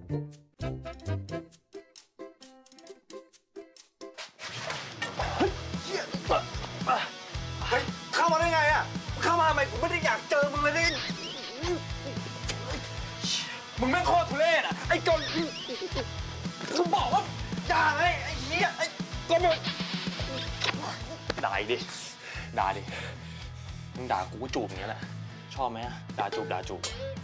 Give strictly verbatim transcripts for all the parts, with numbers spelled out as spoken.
เฮ้ยเข้ามาได้ไงอ่ะเข้ามาทำไมผมไม่ได้อยากเจอมึงเลยนี่มึงแม่งโคตรทุเรศอ่ะไอ้จนกูบอกว่าด่าไงไอ้เหี้ยไอ้จนด่าดิด่าดิมึงด่ากูก็จูบอย่างเงี้ยแหละชอบไหมด่าจูบด่าจูบ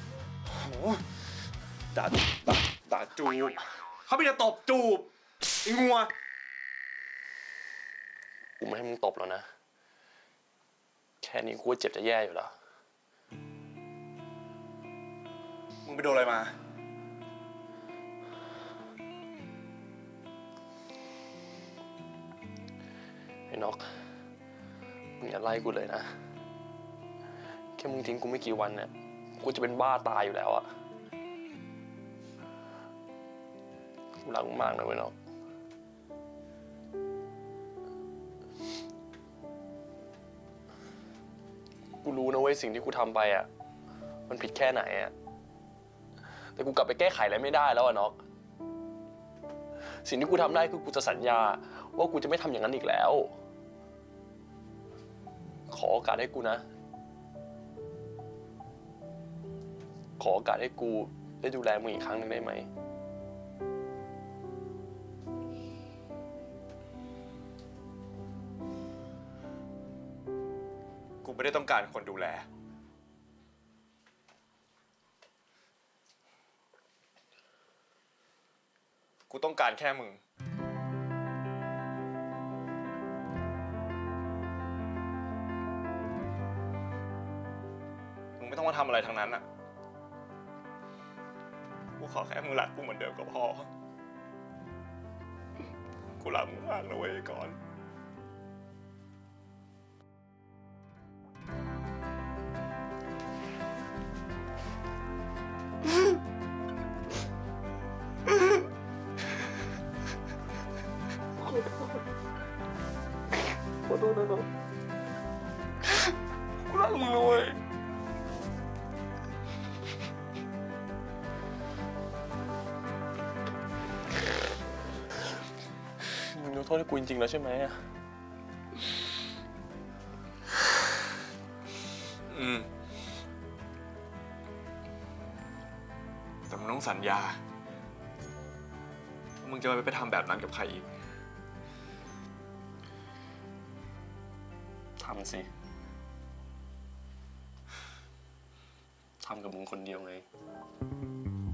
ด่าด่าด่าจูบเขาไม่ได้ตบจูบไอ้งัวกูไม่ให้มึงตบแล้วนะแค่นี้กูเจ็บจะแย่อยู่แล้วมึงไปโดนอะไรมาไอ้นกมึงอย่าไล่กูเลยนะแค่มึงทิ้งกูไม่กี่วันเนี่ยกูจะเป็นบ้าตายอยู่แล้วอะกูรักมึงมากนะเว้ยนกกูรู้นะเว้ยสิ่งที่กูทำไปอ่ะมันผิดแค่ไหนอ่ะแต่กูกลับไปแก้ไขอะไรไม่ได้แล้วอะน็อกสิ่งที่กูทำได้คือกูจะสัญญาว่ากูจะไม่ทำอย่างนั้นอีกแล้วขอโอกาสให้กูนะขอโอกาสให้กูได้ดูแลมึงอีกครั้งหนึ่งได้ไหมกูไม่ได้ต้องการคนดูแลกูต้องการแค่มึงมึงไม่ต้องมาทำอะไรทั้งนั้นอ่ะกูขอแค่มึงรักกูเหมือนเดิมก็พอกูรักมึงมากนะเว้ยก่อนขอโทษนะน้องกูรักมึงนะเว้ยมึงยกโทษให้กูจริงๆแล้วใช่ไหมอ่ะอืมแต่มึงต้องสัญญามึงจะไม่ไปทำแบบนั้นกับใครอีกทำสิทำกับมึงคนเดียวไง